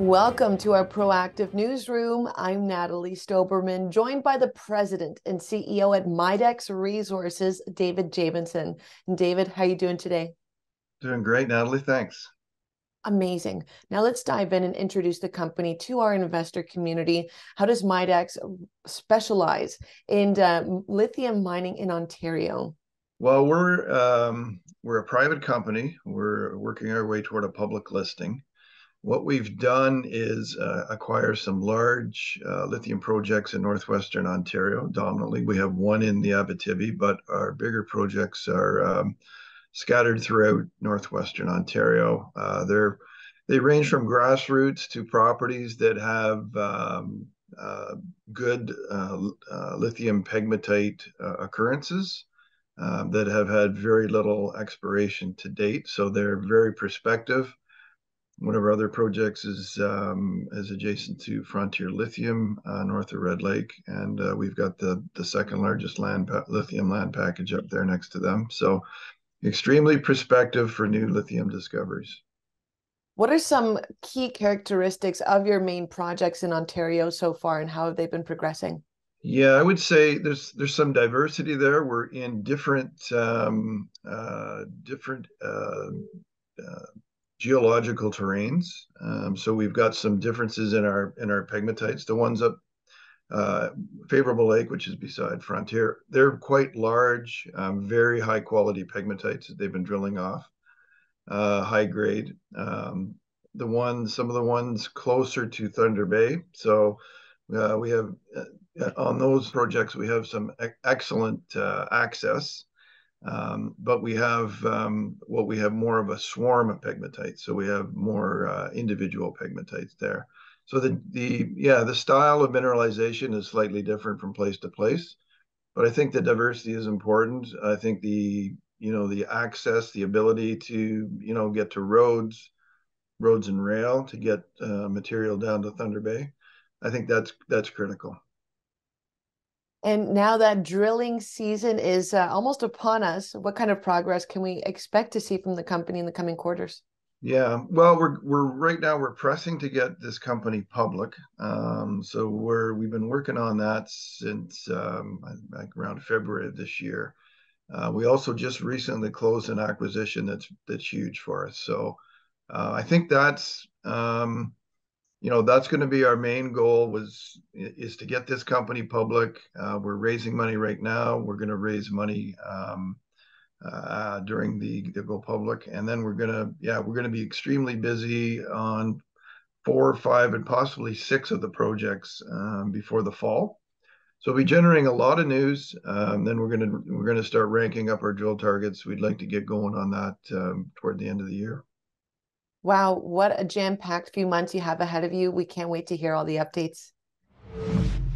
Welcome to our proactive newsroom. I'm Natalie Stoberman, joined by the president and CEO at Midex Resources, David Jamieson. And David, how are you doing today? Doing great, Natalie. Thanks. Amazing. Now let's dive in and introduce the company to our investor community. How does Midex specialize in lithium mining in Ontario? Well, we're a private company. We're working our way toward a public listing. What we've done is acquire some large lithium projects in northwestern Ontario. Dominantly, we have one in the Abitibi, but our bigger projects are scattered throughout northwestern Ontario. They range from grassroots to properties that have good lithium pegmatite occurrences that have had very little exploration to date. So they're very prospective. One of our other projects is adjacent to Frontier Lithium, north of Red Lake, and we've got the second largest lithium land package up there next to them. So extremely prospective for new lithium discoveries. What are some key characteristics of your main projects in Ontario so far, and how have they been progressing? Yeah, I would say there's some diversity there. We're in different geological terrains. So we've got some differences in our pegmatites. The ones up Favourable Lake, which is beside Frontier, they're quite large, very high quality pegmatites that they've been drilling off, high grade. Some of the ones closer to Thunder Bay. So we have on those projects we have some excellent access. But we have more of a swarm of pegmatites, so we have more individual pegmatites there. So the style of mineralization is slightly different from place to place, but I think the diversity is important. I think the access, the ability to get to roads and rail to get material down to Thunder Bay, I think that's critical. And now that drilling season is almost upon us, what kind of progress can we expect to see from the company in the coming quarters? Yeah, well, we're right now we're pressing to get this company public. So we've been working on that since like around February of this year. We also just recently closed an acquisition that's huge for us. So I think that's that's going to be our main goal is to get this company public. We're raising money right now. We're going to raise money during the go public, and then we're gonna be extremely busy on 4 or 5 and possibly 6 of the projects before the fall. So we'll be generating a lot of news. Then we're gonna start ranking up our drill targets. We'd like to get going on that toward the end of the year. Wow, what a jam-packed few months you have ahead of you. We can't wait to hear all the updates.